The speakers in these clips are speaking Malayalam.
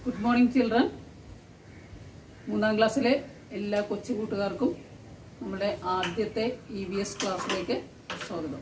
Good morning, children. മൂന്നാം ക്ലാസ്സിലെ എല്ലാ കൊച്ചു കൂട്ടുകാർക്കും നമ്മുടെ ആദ്യത്തെ EVS ക്ലാസ്സിലേക്ക് സ്വാഗതം.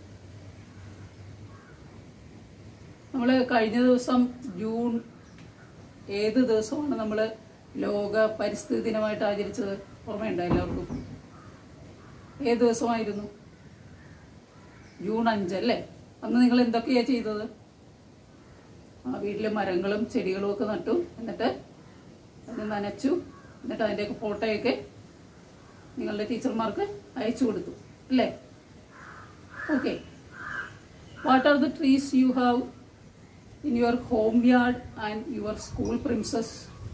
നമ്മൾ കഴിഞ്ഞ ദിവസം ജൂൺ ഏത് ദിവസമാണ് നമ്മൾ ലോക പരിസ്ഥിതി ദിനമായിട്ട് ആചരിച്ചത്? ഓർമ്മയുണ്ടോ എല്ലാവർക്കും? ഏത് ദിവസമായിരുന്നു? ജൂൺ 5 അല്ലേ? അന്ന് നിങ്ങൾ എന്തൊക്കെയാണ് ചെയ്തത്? വീട്ടിലെ മരങ്ങളും ചെടികളും ഒക്കെ നട്ടു, എന്നിട്ട് അത് നനച്ചു, എന്നിട്ട് അതിൻ്റെയൊക്കെ ഫോട്ടോയൊക്കെ നിങ്ങളുടെ ടീച്ചർമാർക്ക് അയച്ചു കൊടുത്തു അല്ലേ? Okay. What are the trees you have in your home yard and your school premises?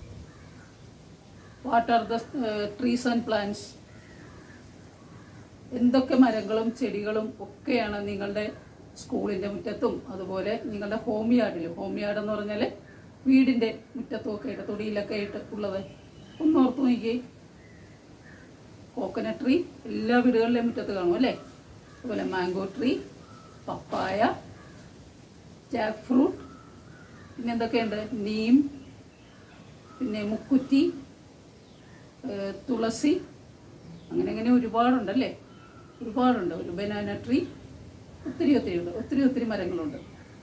What are the trees and plants? എന്തൊക്കെ മരങ്ങളും ചെടികളും ഒക്കെയാണ് നിങ്ങളുടെ സ്കൂളിൻ്റെ മുറ്റത്തും അതുപോലെ നിങ്ങളുടെ ഹോം യാർഡിലും? ഹോം യാർഡ് എന്ന് പറഞ്ഞാൽ വീടിൻ്റെ മുറ്റത്തും ഒക്കെ ആയിട്ട്, തൊടിയിലൊക്കെ ആയിട്ട് ഉള്ളത്. ഒന്ന് ഓർത്ത് നോക്കിയേ. കോക്കനട്ട് ട്രീ എല്ലാ വീടുകളിലെയും മുറ്റത്ത് കാണും അല്ലേ? അതുപോലെ mango tree, papaya, jackfruit, പിന്നെ എന്തൊക്കെയുണ്ട്? നീം, പിന്നെ മുക്കുറ്റി, തുളസി, അങ്ങനെ ഒരുപാടുണ്ടല്ലേ? ഒരുപാടുണ്ട്. ഒരു ബനാന ട്രീ, ഒത്തിരി മരങ്ങളുണ്ട്.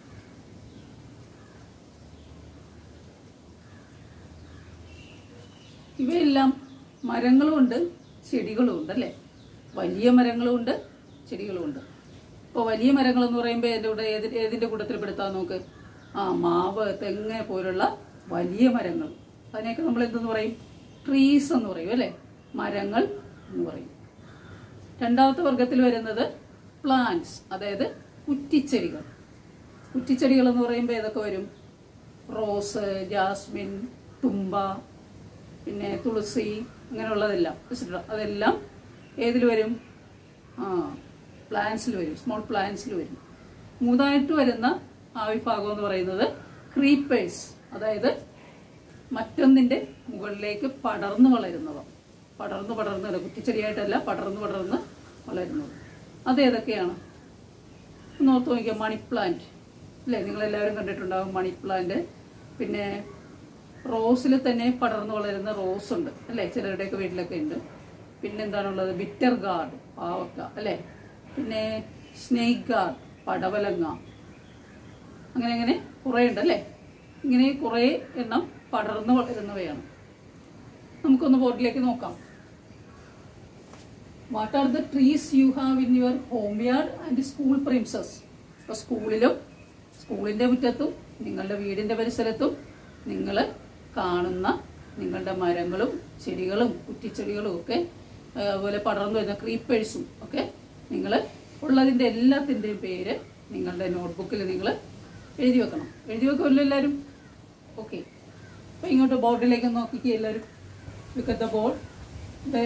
ഇവയെല്ലാം മരങ്ങളുമുണ്ട്, ചെടികളുമുണ്ട് അല്ലേ? വലിയ മരങ്ങളുമുണ്ട്, ചെടികളുമുണ്ട്. ഇപ്പോൾ വലിയ മരങ്ങൾ എന്ന് പറയുമ്പോൾ എൻ്റെ കൂടെ ഏതിൻ്റെ കൂട്ടത്തിൽ പെടുത്താൻ നോക്ക്? മാവ്, തെങ്ങ് പോലുള്ള വലിയ മരങ്ങൾ. അതിനെയൊക്കെ നമ്മൾ എന്തെന്ന് പറയും? ട്രീസ് എന്ന് പറയും അല്ലേ? മരങ്ങൾ എന്ന് പറയും. രണ്ടാമത്തെ വർഗത്തിൽ വരുന്നത് പ്ലാന്റ്സ്, അതായത് കുറ്റിച്ചെടികൾ. കുറ്റിച്ചെടികൾ എന്ന് പറയുമ്പോൾ ഏതൊക്കെ വരും? റോസ്, ജാസ്മിൻ, തുമ്പ, പിന്നെ തുളസി, അങ്ങനെയുള്ളതെല്ലാം അതെല്ലാം ഏതിൽ വരും? പ്ലാന്റ്സിൽ വരും, സ്മോൾ പ്ലാന്റ്സിൽ വരും. മൂന്നായിട്ട് വരുന്ന ആ വിഭാഗം എന്ന് പറയുന്നത് ക്രീപ്പേഴ്സ്, അതായത് മറ്റൊന്നിൻ്റെ മുകളിലേക്ക് പടർന്നു വളരുന്നവ. പടർന്ന് കുറ്റിച്ചെടിയായിട്ടല്ല, പടർന്ന് വളരുന്നത്. അതേതൊക്കെയാണ്? ഒന്ന് ഓർത്ത് നോക്കിയാൽ മണി പ്ലാന്റ് അല്ലേ? നിങ്ങളെല്ലാവരും കണ്ടിട്ടുണ്ടാകും മണി പ്ലാന്റ്. പിന്നെ റോസിൽ തന്നെ പടർന്നു വളരുന്ന റോസ് ഉണ്ട് അല്ലേ? ചിലരുടെയൊക്കെ വീട്ടിലൊക്കെ ഉണ്ട്. പിന്നെ എന്താണുള്ളത്? ബിറ്റർ ഗാർഡ്, പാവക്ക അല്ലേ? പിന്നെ സ്നേക്ക് ഗാർഡ്, പടവലങ്ങ, അങ്ങനെ കുറേ ഉണ്ട് അല്ലേ? ഇങ്ങനെ കുറേ എണ്ണം പടർന്നു വളരുന്നവയാണ്. നമുക്കൊന്ന് ബോർഡിലേക്ക് നോക്കാം. What are the trees you have in your home yard and school premises? ഇപ്പോൾ സ്കൂളിൻ്റെ മുറ്റത്തും നിങ്ങളുടെ വീടിൻ്റെ പരിസരത്തും നിങ്ങൾ കാണുന്ന നിങ്ങളുടെ മരങ്ങളും ചെടികളും കുറ്റിച്ചെടികളും ഒക്കെ, അതുപോലെ പടർന്നു വരുന്ന ക്രീപ്പേഴ്സും ഒക്കെ നിങ്ങൾ ഉള്ളതിൻ്റെ എല്ലാത്തിൻ്റെയും പേര് നിങ്ങളുടെ നോട്ട്ബുക്കിൽ നിങ്ങൾ എഴുതി വെക്കുമല്ലോ എല്ലാവരും? ഓക്കെ. അപ്പോൾ ഇങ്ങോട്ട് ബോർഡിലേക്ക് നോക്കിക്കുക എല്ലാവരും. Look at the board.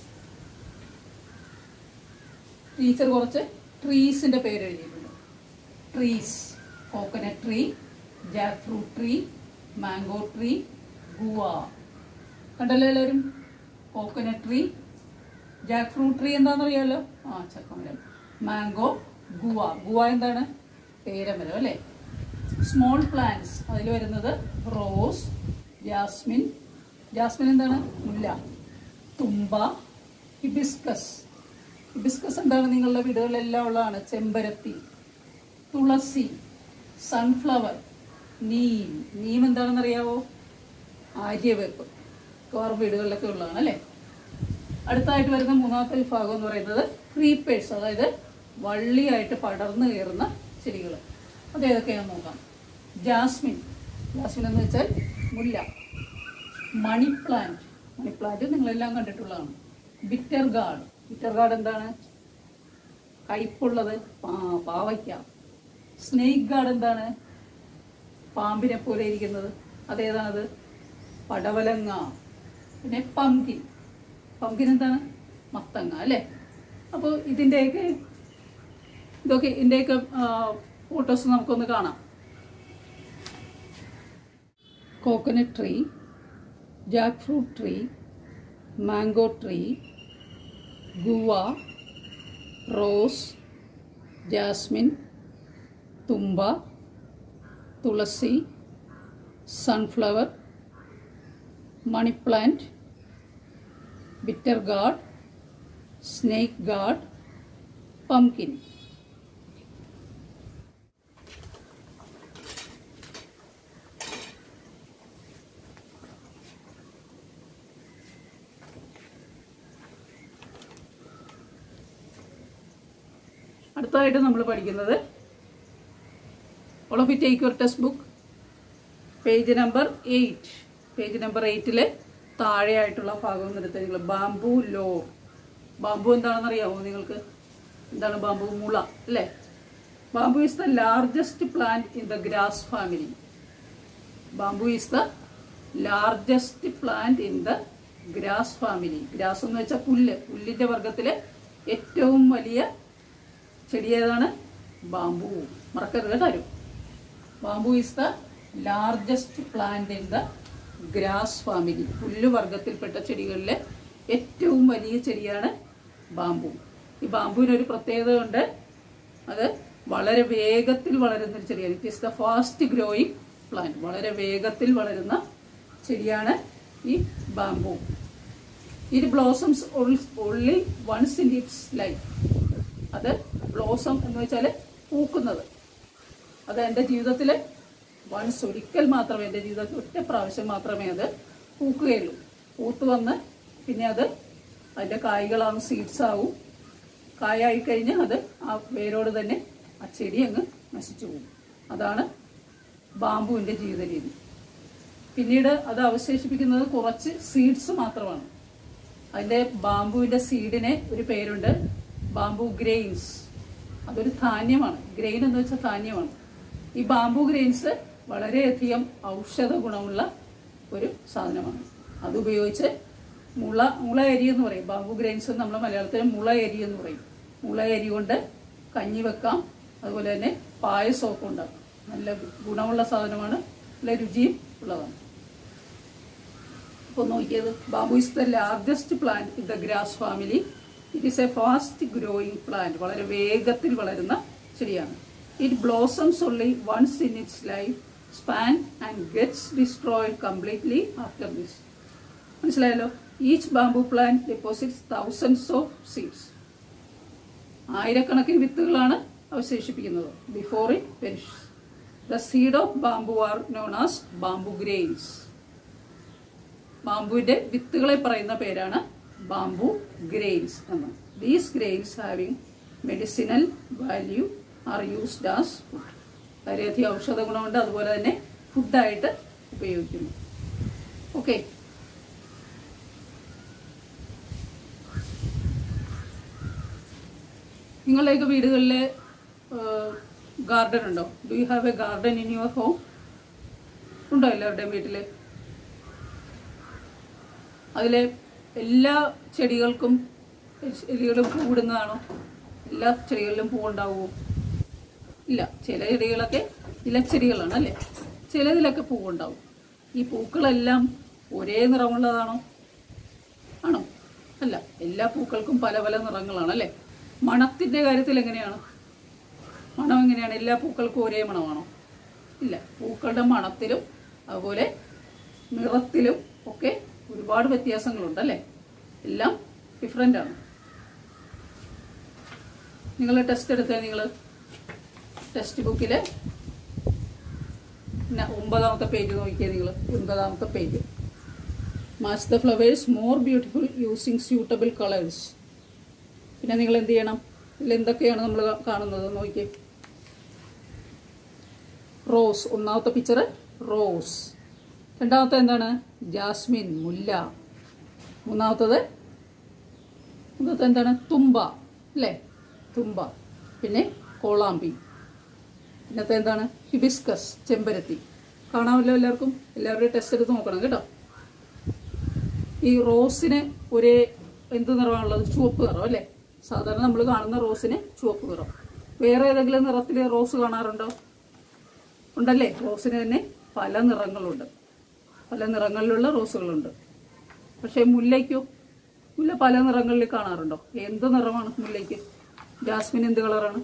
Teacher കുറച്ച് ട്രീസിൻ്റെ പേര് എഴുതിയിട്ടുണ്ട്. Trees: coconut tree, Jack fruit tree, mango tree, guava. കണ്ടല്ലോ എല്ലാവരും? Coconut tree, Jack fruit tree എന്താണെന്നറിയാമല്ലോ? ചക്കമരം. മാംഗോ, ഗുവ എന്താണ്? പേരമരം അല്ലേ? സ്മോൾ പ്ലാന്റ്സ് അതിൽ വരുന്നത് റോസ്, ജാസ്മിൻ എന്താണ്? മുല്ല. തുമ്പ, ഹിബിസ്കസ് എന്താണ്? നിങ്ങളുടെ വീടുകളിലെല്ലാം ഉള്ളതാണ്. ചെമ്പരത്തി. തുളസി, സൺഫ്ലവർ, നീം എന്താണെന്ന് അറിയാവോ? ആര്യവേപ്പ്. മിക്കവാറും വീടുകളിലൊക്കെ ഉള്ളതാണ് അല്ലേ? അടുത്തായിട്ട് വരുന്ന മൂന്നാമത്തെ വിഭാഗം എന്ന് പറയുന്നത് ക്രീപ്പേഴ്സ്, അതായത് വള്ളിയായിട്ട് പടർന്നു കയറുന്ന ചെടികൾ. അതേതൊക്കെയാണെന്ന് നോക്കാം. ജാസ്മിൻ എന്ന് വെച്ചാൽ മുല്ല. മണി പ്ലാന്റ് നിങ്ങളെല്ലാം കണ്ടിട്ടുള്ളതാണ്. ബിറ്റർ ഗാർഡ് എന്താണ്? കയ്പുള്ളത്, പാവയ്ക്ക. സ്നേക്ക് ഗാർഡ് എന്താണ്? പാമ്പിനെ പോലെ ഇരിക്കുന്നത്. അതേതാണത്? പടവലങ്ങ. പിന്നെ പംകിൻ എന്താണ്? മത്തങ്ങ അല്ലേ? അപ്പോൾ ഇതിൻ്റെയൊക്കെ ഫോട്ടോസ് നമുക്കൊന്ന് കാണാം. Coconut tree, Jack fruit tree, mango tree, guava, rose, jasmine, തുമ്പ, tulsi, sunflower, money plant, bitter gourd, snake gourd, pumpkin. അടുത്തതായിട്ട് നമ്മൾ പഠിക്കുന്നത്, all of you take your textbook, page number 8. Page number 8 താഴെയായിട്ടുള്ള ഭാഗം എടുത്ത് നിങ്ങൾ ബാംബു ലോ. ബാംബു എന്താണെന്ന് അറിയാമോ നിങ്ങൾക്ക്? എന്താണ് ബാംബു? മുള അല്ലേ? Bamboo is the largest plant in the grass family. Bamboo is the largest plant in the grass family. Grass എന്ന് വെച്ചാൽ പുല്ല്. പുല്ലിന്റെ വർഗത്തിലെ ഏറ്റവും വലിയ ചെടി ഏതാണ്? ബാംബു. മറക്കരുത് കേട്ടോ. Bamboo is the largest plant in the grass family. പുല്ല് വർഗത്തിൽപ്പെട്ട ചെടികളിലെ ഏറ്റവും വലിയ ചെടിയാണ് ബാംബു. ഈ ബാംബുവിനൊരു പ്രത്യേകത ഉണ്ട്, അത് വളരെ വേഗത്തിൽ വളരുന്നൊരു ചെടിയാണ്. It is the fast growing plant. വളരെ വേഗത്തിൽ വളരുന്ന ചെടിയാണ് ഈ bamboo. It blossoms only once in its life. അത് ബ്ലോസം എന്ന് വെച്ചാൽ പൂക്കുന്നത്. അത് എൻ്റെ ജീവിതത്തിൽ വൺസ്, ഒരിക്കൽ മാത്രമേ, എൻ്റെ ജീവിതത്തിൽ ഒറ്റ പ്രാവശ്യം മാത്രമേ അത് പൂക്കുകയുള്ളൂ. പൂത്ത് വന്ന് പിന്നെ അത് അതിൻ്റെ കായ്കളാവും, സീഡ്സ് ആവും. കായായി കഴിഞ്ഞ് അത് ആ വേരോട് തന്നെ ആ ചെടി അങ്ങ് നശിച്ചു പോകും. അതാണ് ബാംബുവിൻ്റെ ജീവിത രീതി. പിന്നീട് അത് അവശേഷിപ്പിക്കുന്നത് കുറച്ച് സീഡ്സ് മാത്രമാണ്. അതിൻ്റെ ബാംബുവിൻ്റെ സീഡിന് ഒരു പേരുണ്ട്, ബാംബു ഗ്രെയിൻസ്. അതൊരു ധാന്യമാണ്. ഗ്രെയിൻ എന്ന് വെച്ചാൽ ധാന്യമാണ്. ഈ ബാംബു ഗ്രെയിൻസ് വളരെയധികം ഔഷധ ഗുണമുള്ള ഒരു സാധനമാണ്. അതുപയോഗിച്ച് മുള അരി എന്ന് പറയും. ബാംബു ഗ്രെയിൻസ് നമ്മൾ മലയാളത്തിൽ മുള അരി എന്ന് പറയും. മുള അരി കൊണ്ട് കഞ്ഞി വെക്കാം, അതുപോലെ തന്നെ പായസമൊക്കെ ഉണ്ടാക്കാം. നല്ല ഗുണമുള്ള സാധനമാണ്, നല്ല രുചിയും ഉള്ളതാണ്. അപ്പോൾ നോക്കിയത്, bamboo is the largest plant in the grass family. It is a fast growing plant. വളരെ വേഗത്തിൽ വളരുന്ന ചെടിയാണ്. It blossoms only once in its life span and gets destroyed completely after this. മനസ്സിലായല്ലോ? Each bamboo plant deposits thousands of seeds. ആയിരക്കണക്കിന് വിത്തുകളാണ് അവശേഷിപ്പിക്കുന്നത്. Before it perish. The seed of bamboo are known as bamboo grains. ബാംബുവിന്റെ വിത്തുകളെ പറയുന്ന പേരാണ് ബാംബു ഗ്രെയിൻസ് എന്ന്. These grains having medicinal value are used as food. വളരെയധികം ഔഷധ ഗുണമുണ്ട്, അതുപോലെ തന്നെ ഫുഡായിട്ട് ഉപയോഗിക്കുന്നു. ഓക്കെ, നിങ്ങളുടെയൊക്കെ വീടുകളിൽ ഗാർഡൻ ഉണ്ടോ? Do you have a garden in your home? ഉണ്ടോ എല്ലാവരുടെയും വീട്ടിൽ? അതിലെ എല്ലാ ചെടികൾക്കും പൂവിടുന്നതാണോ? എല്ലാ ചെടികളിലും പൂവുണ്ടാവുമോ? ഇല്ല. ചില ചെടികളൊക്കെ ഇലച്ചെടികളാണ് അല്ലേ? ചിലതിലൊക്കെ പൂവുണ്ടാവും. ഈ പൂക്കളെല്ലാം ഒരേ നിറമുള്ളതാണോ? ആണോ? അല്ല. എല്ലാ പൂക്കൾക്കും പല പല നിറങ്ങളാണ് അല്ലേ? മണത്തിൻ്റെ കാര്യത്തിൽ എങ്ങനെയാണ്? മണം എങ്ങനെയാണ്? എല്ലാ പൂക്കൾക്കും ഒരേ മണമാണോ? ഇല്ല. പൂക്കളുടെ മണത്തിലും അതുപോലെ നിറത്തിലും ഒക്കെ ഒരുപാട് വ്യത്യാസങ്ങളുണ്ട് അല്ലേ? എല്ലാം ഡിഫറെൻ്റ് ആണ്. നിങ്ങൾ ടെസ്റ്റ് എടുത്താൽ നിങ്ങൾ ടെക്സ്റ്റ് ബുക്കിൽ 9ാമത്തെ പേജ് നോക്കിയാൽ നിങ്ങൾ 9ാമത്തെ page. Match the flowers more beautiful using suitable colours. പിന്നെ നിങ്ങൾ എന്ത് ചെയ്യണം? ഇതിൽ എന്തൊക്കെയാണ് നമ്മൾ കാണുന്നത് നോക്കിയേ. റോസ്. 1ാമത്തെ പിക്ചർ റോസ്. 2ാമത്തെ എന്താണ്? ജാസ്മിൻ, മുല്ല. 3ാമത്തത് എന്താണ്? തുമ്പ അല്ലേ? തുമ്പ. പിന്നെ കോളാമ്പി. പിന്നത്തെ എന്താണ്? ഹിബിസ്കസ്, ചെമ്പരത്തി. കാണാമല്ലോ എല്ലാവർക്കും? എല്ലാവരുടെയും ടെസ്റ്റ് എടുത്ത് നോക്കണം കേട്ടോ. ഈ റോസിന് ഒരേ എന്ത് നിറമാണുള്ളത്? ചുവപ്പ് നിറം അല്ലേ? സാധാരണ നമ്മൾ കാണുന്ന റോസിന് ചുവപ്പ് നിറം. വേറെ ഏതെങ്കിലും നിറത്തിൽ റോസ് കാണാറുണ്ടോ? ഉണ്ടല്ലേ? റോസിന് തന്നെ പല നിറങ്ങളുണ്ട്. പല നിറങ്ങളിലുള്ള റോസുകളുണ്ട്. പക്ഷേ മുല്ലയ്ക്കോ? മുല്ല പല നിറങ്ങളിൽ കാണാറുണ്ടോ? എന്ത് നിറമാണ് മുല്ലയ്ക്ക്? ജാസ്മിൻ എന്ത് കളറാണ്?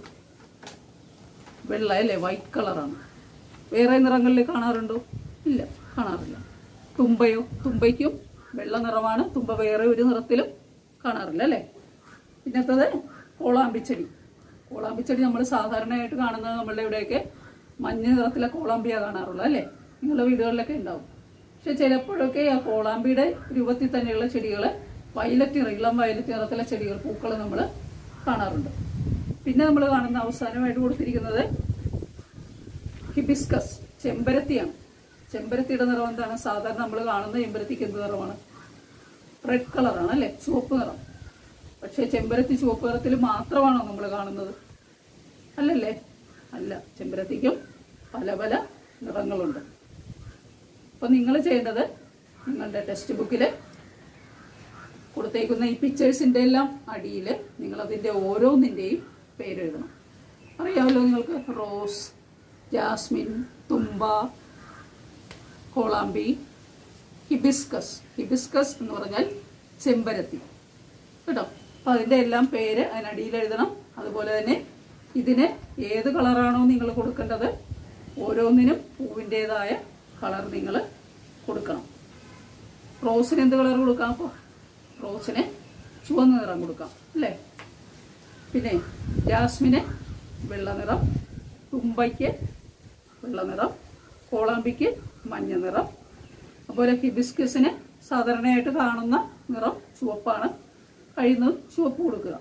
വെള്ള അല്ലേ? വൈറ്റ് കളറാണ്. വേറെ നിറങ്ങളിൽ കാണാറുണ്ടോ? ഇല്ല, കാണാറില്ല. തുമ്പയ്ക്കും വെള്ള നിറമാണ്. തുമ്പ വേറെ ഒരു നിറത്തിലും കാണാറില്ല അല്ലേ. പിന്നത്തത് കോളാമ്പിച്ചെടി. കോളാമ്പിച്ചെടി നമ്മൾ സാധാരണയായിട്ട് കാണുന്നത് നമ്മളുടെ ഇവിടെയൊക്കെ മഞ്ഞ നിറത്തിലെ കോളാമ്പിയാണ് കാണാറുള്ളത് അല്ലേ. നിങ്ങളുടെ വീടുകളിലൊക്കെ ഉണ്ടാവും. പക്ഷെ ചിലപ്പോഴൊക്കെ ആ കോളാമ്പിയുടെ രൂപത്തിൽ തന്നെയുള്ള ചെടികൾ ഇളം വയലറ്റ് നിറത്തിലെ ചെടികൾ പൂക്കൾ നമ്മൾ കാണാറുണ്ട്. പിന്നെ നമ്മൾ കാണുന്ന അവസാനമായിട്ട് കൊടുത്തിരിക്കുന്നത് ഹിബിസ്കസ്, ചെമ്പരത്തിയാണ്. ചെമ്പരത്തിയുടെ നിറം എന്താണ്? സാധാരണ നമ്മൾ കാണുന്ന ചെമ്പരത്തിക്ക് എന്ത് നിറമാണ്? റെഡ് കളറാണ് അല്ലേ, ചുവപ്പ് നിറം. പക്ഷെ ചെമ്പരത്തി ചുവപ്പ് നിറത്തിൽ മാത്രമാണോ നമ്മൾ കാണുന്നത്? അല്ലല്ലേ, അല്ല. ചെമ്പരത്തിക്കും പല പല നിറങ്ങളുണ്ട്. അപ്പം നിങ്ങൾ ചെയ്യേണ്ടത് നിങ്ങളുടെ ടെക്സ്റ്റ് ബുക്കിൽ കൊടുത്തേക്കുന്ന ഈ പിക്ചേഴ്സിൻ്റെ എല്ലാം അടിയിൽ നിങ്ങളതിൻ്റെ ഓരോന്നിൻ്റെയും പേരെഴുതണം. അറിയാമല്ലോ നിങ്ങൾക്ക്, റോസ്, ജാസ്മിൻ, തുമ്പ, കോളാമ്പി, ഹിബിസ്കസ്. ഹിബിസ്കസ് എന്ന് പറഞ്ഞാൽ ചെമ്പരത്തി കേട്ടോ. അപ്പം അതിൻ്റെ എല്ലാം പേര് അതിനടിയിൽ എഴുതണം. അതുപോലെ തന്നെ ഇതിന് ഏത് കളറാണോ നിങ്ങൾ കൊടുക്കേണ്ടത് ഓരോന്നിനും പൂവിൻ്റേതായ കളർ നിങ്ങൾ കൊടുക്കണം. റോസിന് എന്ത് കളർ കൊടുക്കാം? അപ്പോൾ റോസിന് ചുവന്ന നിറം കൊടുക്കാം അല്ലേ. പിന്നെ ജാസ്മിന് വെള്ള നിറം, തുമ്പയ്ക്ക് വെള്ള നിറം, കോളാമ്പിക്ക് മഞ്ഞ നിറം. അതുപോലെ ഹിബിസ്കസിന് സാധാരണയായിട്ട് കാണുന്ന നിറം ചുവപ്പാണ്. കഴിയുന്നത് ചുവപ്പ് കൊടുക്കുക.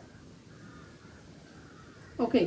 Okay.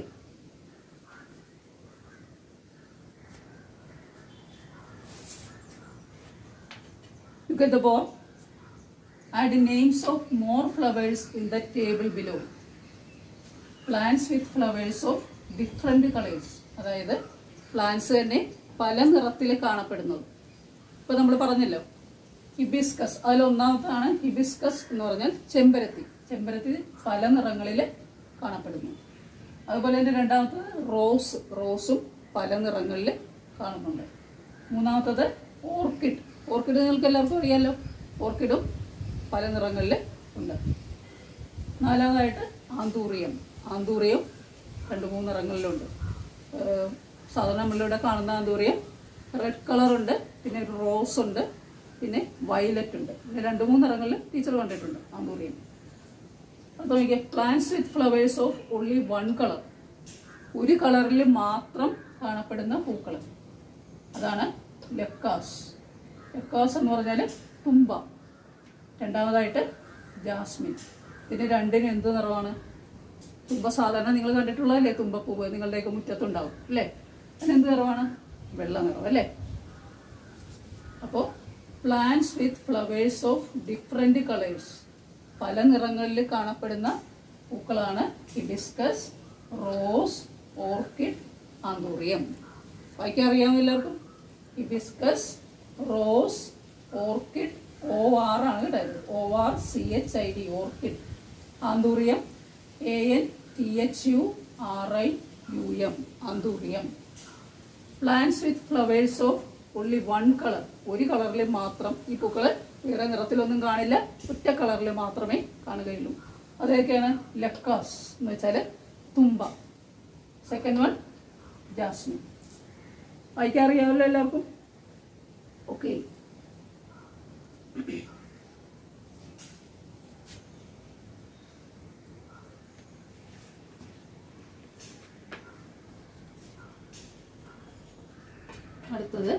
Look at the board. Add names of more flowers in the table below. Plants with flowers of different colors. അതായത് പ്ലാന്റ്സ് തന്നെ പല നിറത്തിൽ കാണപ്പെടുന്നത്. ഇപ്പൊ നമ്മൾ പറഞ്ഞല്ലോ ഹിബിസ്കസ്, അതിലൊന്നാമത്താണ് ഹിബിസ്കസ് എന്ന് പറഞ്ഞാൽ ചെമ്പരത്തി. ചെമ്പരത്തി പല നിറങ്ങളിൽ കാണപ്പെടുന്നു. അതുപോലെ തന്നെ രണ്ടാമത്തത് റോസും പല നിറങ്ങളിൽ കാണുന്നുണ്ട്. മൂന്നാമത്തത് ഓർക്കിഡ്. ഓർക്കിഡ് നിങ്ങൾക്ക് എല്ലാവർക്കും അറിയാമല്ലോ, ഓർക്കിഡും പല നിറങ്ങളിൽ ഉണ്ട്. നാലാമതായിട്ട് ആന്തൂറിയം. ആന്തൂറിയം 2-3 നിറങ്ങളിലുണ്ട്. സാധാരണ നമ്മളിവിടെ കാണുന്ന ആന്തൂറിയം റെഡ് കളറുണ്ട്, പിന്നെ റോസ് ഉണ്ട്, പിന്നെ വയലറ്റ് ഉണ്ട്. പിന്നെ 2-3 നിറങ്ങളിൽ ടീച്ചർ കണ്ടിട്ടുണ്ട് ആന്തൂറിയം. അപ്പോൾ നോക്കിയേ, plants with flowers of only 1 colour. ഒരു കളറിൽ മാത്രം കാണപ്പെടുന്ന പൂക്കൾ, അതാണ് ലെക്കാസ്. ലെക്കാസ് എന്ന് പറഞ്ഞാൽ തുമ്പ. രണ്ടാമതായിട്ട് ജാസ്മിൻ. പിന്നെ രണ്ടിനും എന്ത് നിറമാണ്? തുമ്പ സാധാരണ നിങ്ങൾ കണ്ടിട്ടുള്ളതല്ലേ, തുമ്പപ്പൂവ് നിങ്ങളുടെയൊക്കെ മുറ്റത്തുണ്ടാവും അല്ലേ. അതിനെന്ത് നിറമാണ്? വെള്ള നിറം അല്ലേ. അപ്പോൾ plants with flowers of different colours, പല നിറങ്ങളിൽ കാണപ്പെടുന്ന പൂക്കളാണ് ഹിബിസ്കസ്, റോസ്, ഓർക്കിഡ്, ആന്തൂറിയം. വായിക്കാൻ അറിയാവുന്ന എല്ലാവർക്കും? ഹിബിസ്കസ്, റോസ്, ഓർക്കിഡ്, OR ആണ് കേട്ടത്, ORCHID, orchid. Anthurium ANTHURIUM, anthurium. Plants with flowers of only 1 colour. ഒരു കളറിൽ മാത്രം ഈ പൂക്കൾ, വേറെ നിറത്തിലൊന്നും കാണില്ല, ഒറ്റ കളറിൽ മാത്രമേ കാണുകയുള്ളൂ. അതൊക്കെയാണ് ലെക്കാസ് എന്ന് വെച്ചാൽ തുമ്പ. Second one Jasmine. വായിക്കാൻ അറിയാമല്ലോ എല്ലാവർക്കും? ഓക്കെ. അടുത്തത്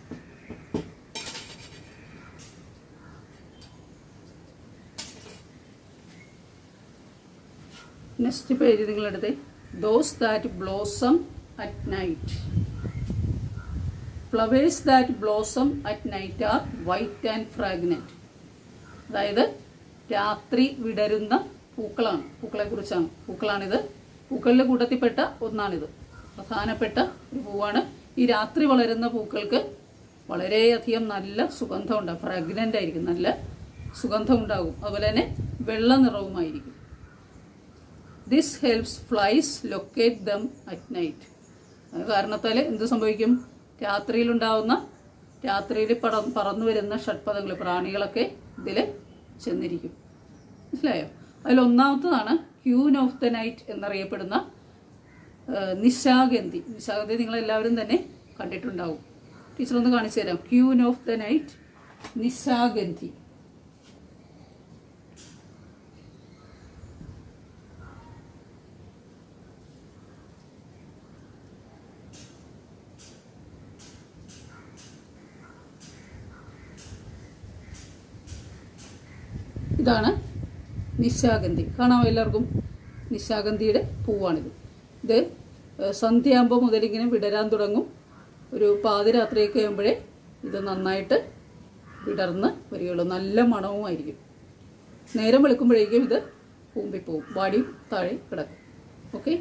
നെക്സ്റ്റ് പേജ് നിങ്ങളെടുത്ത് those that blossom at night. Flowers that blossom at night are white and fragrant. അതായത് രാത്രി വിടരുന്ന പൂക്കളാണ്, പൂക്കളെക്കുറിച്ചാണ്. പൂക്കളാണിത്. പൂക്കളിലെ കൂട്ടത്തിൽപ്പെട്ട ഒന്നാണിത്. പ്രധാനപ്പെട്ട ഒരു പൂവാണ്. ഈ രാത്രി വളരുന്ന പൂക്കൾക്ക് വളരെയധികം നല്ല സുഗന്ധം ഉണ്ടാകും, ഫ്രാഗ്രൻ്റ് ആയിരിക്കും, നല്ല സുഗന്ധം ഉണ്ടാകും. അതുപോലെ തന്നെ വെള്ള നിറവുമായിരിക്കും. This helps flies locate them at night. അത് കാരണത്താൽ എന്ത് സംഭവിക്കും? രാത്രിയിൽ പറന്നു വരുന്ന ഷഡ്പദങ്ങൾ, പ്രാണികളൊക്കെ ഇതിൽ ചെന്നിരിക്കും. മനസ്സിലായോ? അതിലൊന്നാമത്തതാണ് ക്യൂൻ ഓഫ് ദ നൈറ്റ് എന്നറിയപ്പെടുന്ന നിശാഗന്ധി. നിശാഗന്ധി നിങ്ങളെല്ലാവരും തന്നെ കണ്ടിട്ടുണ്ടാവും. ടീച്ചർ ഒന്ന് കാണിച്ചു തരാം. Queen of the night. നിശാഗന്ധി. ഇതാണ് നിശാഗന്ധി. കാണാമോ എല്ലാവർക്കും? നിശാഗന്ധിയുടെ പൂവാണിത്. ഇത് സന്ധ്യയാകുമ്പോൾ മുതലിങ്ങനെ വിടരാൻ തുടങ്ങും. ഒരു പാതിരാത്രിയൊക്കെ ആകുമ്പോഴേ ഇത് നന്നായിട്ട് വിടർന്ന് വരികയുള്ളൂ. നല്ല മണവുമായിരിക്കും. നേരം വെളുക്കുമ്പോഴേക്കും ഇത് പൂമ്പിപ്പോവും, വാടി താഴെ കിടക്കും. ഓക്കെ.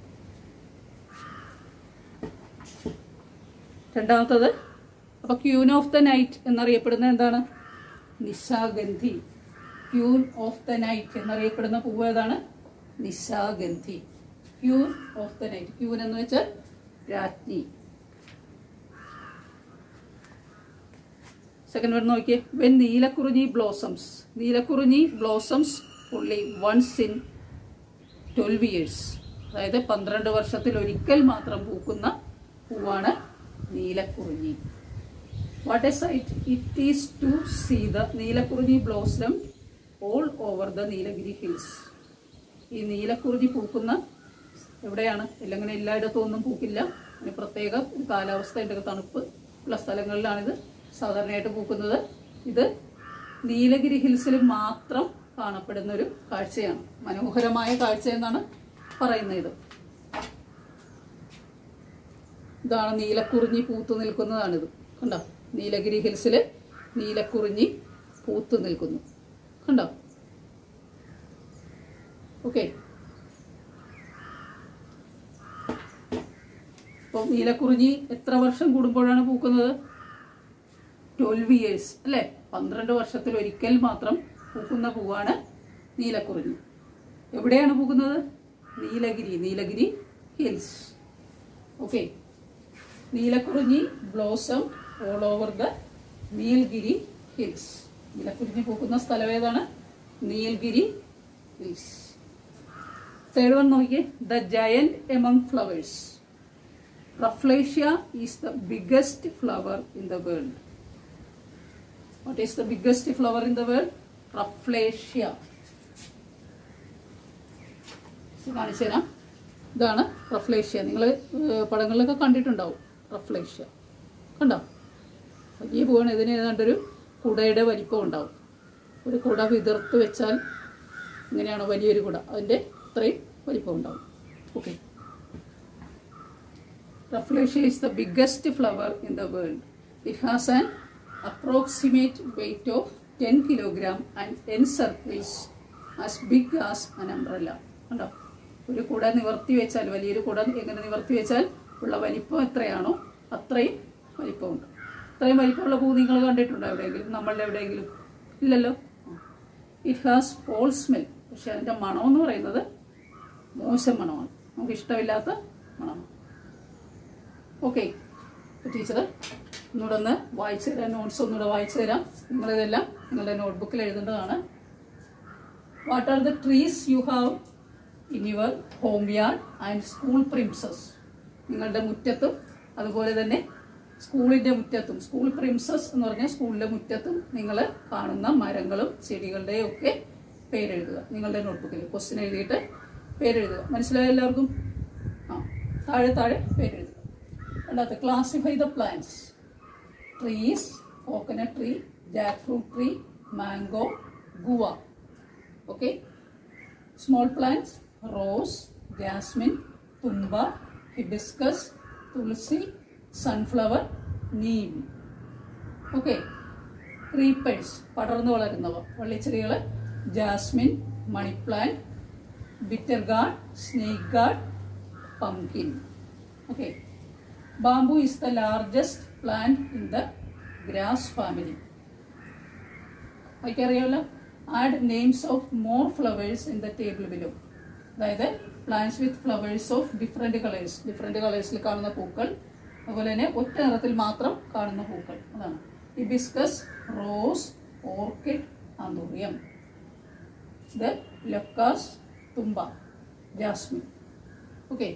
രണ്ടാമത്തത്, അപ്പോൾ ക്യൂൻ ഓഫ് ദ നൈറ്റ് എന്നറിയപ്പെടുന്ന എന്താണ്? നിശാഗന്ധി. ക്യൂൻ ഓഫ് ദ നൈറ്റ് എന്നറിയപ്പെടുന്ന പൂവ് ഏതാണ്? നിശാഗന്ധി. Queen of the night. Queen എന്ന് വെച്ചാൽ രാജ്ഞി. സെക്കൻഡ് വേർഡ് നോക്കിയേ. When Neelakurinji blossoms. Neelakurinji blossoms only once in 12 years. അതായത് 12 വർഷത്തിൽ ഒരിക്കൽ മാത്രം പൂക്കുന്ന പൂവാണ് നീലക്കുറിഞ്ഞി. What a sight it is to see the Neelakurinji blossom all over the Nilgiri hills. ഈ നീലക്കുറിഞ്ഞി പൂക്കുന്ന എവിടെയാണ്? ഇല്ലെങ്കിൽ എല്ലായിടത്തും ഒന്നും പൂക്കില്ല. അതിന് പ്രത്യേക ഒരു കാലാവസ്ഥ, തണുപ്പ് ഉള്ള സ്ഥലങ്ങളിലാണിത് സാധാരണയായിട്ട് പൂക്കുന്നത്. ഇത് നീലഗിരി ഹിൽസിൽ മാത്രം കാണപ്പെടുന്ന ഒരു കാഴ്ചയാണ്. മനോഹരമായ കാഴ്ച എന്നാണ് പറയുന്നത്. ഇതാണ് നീലക്കുറിഞ്ഞി പൂത്തു നിൽക്കുന്നതാണിത്. കണ്ടോ? നീലഗിരി ഹിൽസിൽ നീലക്കുറിഞ്ഞി പൂത്തു നിൽക്കുന്നു. കണ്ടോ? ഓക്കെ. അപ്പോൾ നീലക്കുറിഞ്ഞി എത്ര വർഷം കൂടുമ്പോഴാണ് പൂക്കുന്നത്? 12 years അല്ലേ? 12 വർഷത്തിൽ ഒരിക്കൽ മാത്രം പൂക്കുന്ന പൂവാണ് നീലക്കുറിഞ്ഞി. എവിടെയാണ് പൂക്കുന്നത്? Nilgiri hills. Okay. Neelakurinji blossom all over the Nilgiri hills. നീലക്കുറിഞ്ഞി പൂക്കുന്ന സ്ഥലം ഏതാണ്? നീൽഗിരി ഹിൽസ്. തേർഡ് വൺ നോക്കിയേ. The giant among flowers. Rafflesia is the biggest flower in the world. What is the biggest flower in the world? Rafflesia. കാണിച്ചു തരാം. ഇതാണ് റഫ്ലേഷ്യ. നിങ്ങൾ പടങ്ങളിലൊക്കെ കണ്ടിട്ടുണ്ടാവും റഫ്ലേഷ്യ. കണ്ടോ? വലിയ പൂവാണ്. ഇതിന് ഏതാണ്ടൊരു കുടയുടെ വലിപ്പം ഉണ്ടാവും. ഒരു കുട വിതിർത്ത് വെച്ചാൽ ഇങ്ങനെയാണോ വലിയൊരു കുട, അതിൻ്റെ അത്രയും വലിപ്പം ഉണ്ടാവും. Okay. Rafflesia is the biggest flower in the world. It has an approximate weight of 10 kg and encircles as big as an umbrella. കണ്ടോ? ഒരു കുട നിവർത്തി വെച്ചാൽ, വലിയൊരു കുട എങ്ങനെ നിവർത്തി വെച്ചാൽ ഉള്ള വലിപ്പം എത്രയാണോ അത്രയും വലിപ്പമുണ്ട്. അത്രയും വലിപ്പമുള്ള പൂ നിങ്ങൾ കണ്ടിട്ടുണ്ടോ എവിടെയെങ്കിലും? നമ്മളുടെ എവിടെയെങ്കിലും? ഇല്ലല്ലോ. It has foul smell. പക്ഷെ അതിൻ്റെ മണം എന്ന് പറയുന്നത് മോശം മണമാണ്. നമുക്ക് ഇഷ്ടമില്ലാത്ത മണമാണ്. ഓക്കെ. ടീച്ചർ ഒന്നുകൂടെ ഒന്ന് വായിച്ചു തരാം. നോട്ട്സ് ഒന്നുകൂടെ വായിച്ചു തരാം. നിങ്ങളിതെല്ലാം നിങ്ങളുടെ നോട്ട്ബുക്കിൽ എഴുതേണ്ടതാണ്. What are the trees you have in your home yard and school premises. നിങ്ങളുടെ മുറ്റത്തും അതുപോലെ തന്നെ സ്കൂളിൻ്റെ മുറ്റത്തും. സ്കൂൾ പ്രിംസസ് എന്ന് പറഞ്ഞാൽ സ്കൂളിൻ്റെ മുറ്റത്തും നിങ്ങൾ കാണുന്ന മരങ്ങളും ചെടികളുടെയും ഒക്കെ പേരെഴുതുക. നിങ്ങളുടെ നോട്ട്ബുക്കിൽ ക്വസ്റ്റ്യൻ എഴുതിയിട്ട് പേരെഴുതുക. മനസ്സിലായ എല്ലാവർക്കും? താഴെ പേരെഴുതുക. രണ്ടാമത്തെ, classify the plants. Trees, coconut tree, Jack fruit tree, mango, guava. Okay. Small plants, rose, jasmine, thumba, hibiscus, tulsi, sunflower, neem. Okay. Creepers, പടർന്നു വളരുന്നവ, വള്ളിച്ചെടികൾ, jasmine, money plant, bitter gourd, snake gourd, pumpkin. Okay. Bamboo is the largest plant in the grass family. അറിയാമല്ലോ. Add names of more flowers in the table below. അതായത് plants with flowers of different colors. Different കളേഴ്സിൽ കാണുന്ന പൂക്കൾ, അതുപോലെ തന്നെ ഒറ്റ നിറത്തിൽ മാത്രം കാണുന്ന പൂക്കൾ. അതാണ് ഹിബിസ്കസ്, റോസ്, ഓർക്കിഡ്, ആന്തൂറിയം. ഇത് ലൊക്കാസ്, thumba, jasmine. Okay.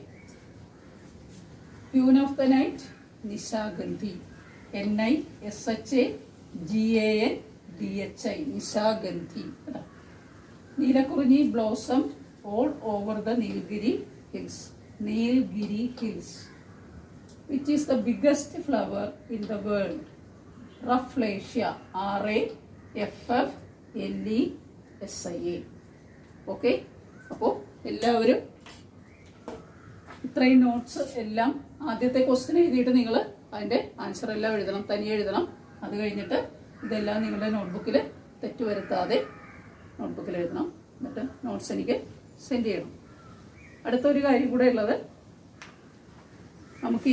Queen of the night, nishagandhi. NISHAGANDHI. GANDHI, nishagandhi. Neelakurinji blossom all over the Nilgiri hills. Nilgiri hills, which is the biggest flower in the world. Rafflesia, RAFFLESIA. Okay, അപ്പോൾ എല്ലാവരും ഇത്രയും നോട്ട്സ് എല്ലാം ആദ്യത്തെ ക്വസ്റ്റ്യൻ എഴുതിയിട്ട് നിങ്ങൾ അതിൻ്റെ ആൻസർ എല്ലാം എഴുതണം, തനിയെ എഴുതണം. അത് കഴിഞ്ഞിട്ട് ഇതെല്ലാം നിങ്ങളുടെ നോട്ട്ബുക്കിൽ തെറ്റ് വരുത്താതെ നോട്ട്ബുക്കിൽ എഴുതണം. എന്നിട്ട് നോട്ട്സ് എനിക്ക് സെൻഡ് ചെയ്യണം. അടുത്തൊരു കാര്യം കൂടെ ഉള്ളത്, നമുക്ക് ഈ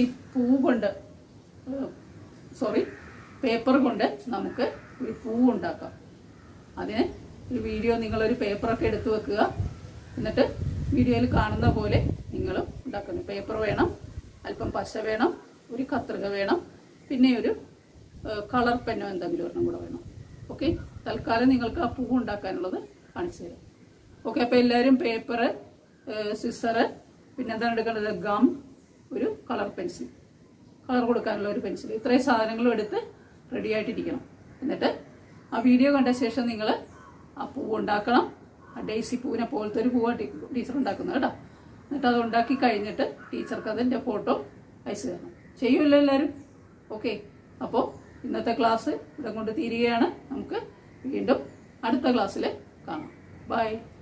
പേപ്പർ കൊണ്ട് നമുക്ക് ഒരു പൂവ് ഉണ്ടാക്കാം. അതിന് ഒരു വീഡിയോ, നിങ്ങളൊരു പേപ്പറൊക്കെ എടുത്തു വെക്കുക. എന്നിട്ട് വീഡിയോയിൽ കാണുന്ന പോലെ നിങ്ങൾ ഉണ്ടാക്കുന്നു. പേപ്പർ വേണം, അല്പം പശ വേണം, ഒരു കത്രിക വേണം, പിന്നെ ഒരു കളർ പെന്നോ എന്തെങ്കിലും ഒരെണ്ണം കൂടെ വേണം. ഓക്കെ, തൽക്കാലം നിങ്ങൾക്ക് ആ പൂവ് ഉണ്ടാക്കാനുള്ളത് കാണിച്ചു തരാം. ഓക്കെ, അപ്പോൾ എല്ലാവരും പേപ്പറ്, സിസറ്, പിന്നെ എന്താണ് എടുക്കേണ്ടത്, ഗം, ഒരു കളർ പെൻസിൽ, കളർ കൊടുക്കാനുള്ള ഒരു പെൻസിൽ, ഇത്രയും സാധനങ്ങളും എടുത്ത് റെഡി ആയിട്ടിരിക്കണം. എന്നിട്ട് ആ വീഡിയോ കണ്ട ശേഷം നിങ്ങൾ ആ പൂവ് ഉണ്ടാക്കണം. ആ ഡെയ്സി പൂവിനെ പോലത്തെ ഒരു പൂവാണ് ടീച്ചർ ഉണ്ടാക്കുന്നത് കേട്ടോ. എന്നിട്ട് അത് ഉണ്ടാക്കി കഴിഞ്ഞിട്ട് ടീച്ചർക്ക് അതിൻ്റെ ഫോട്ടോ അയച്ചു തരണം. ചെയ്യുമല്ലോ എല്ലാവരും? ഓക്കെ, അപ്പോൾ ഇന്നത്തെ ക്ലാസ് ഇവിടെ കൊണ്ട് തീരുകയാണ്. നമുക്ക് വീണ്ടും അടുത്ത ക്ലാസ്സിൽ കാണാം. ബൈ.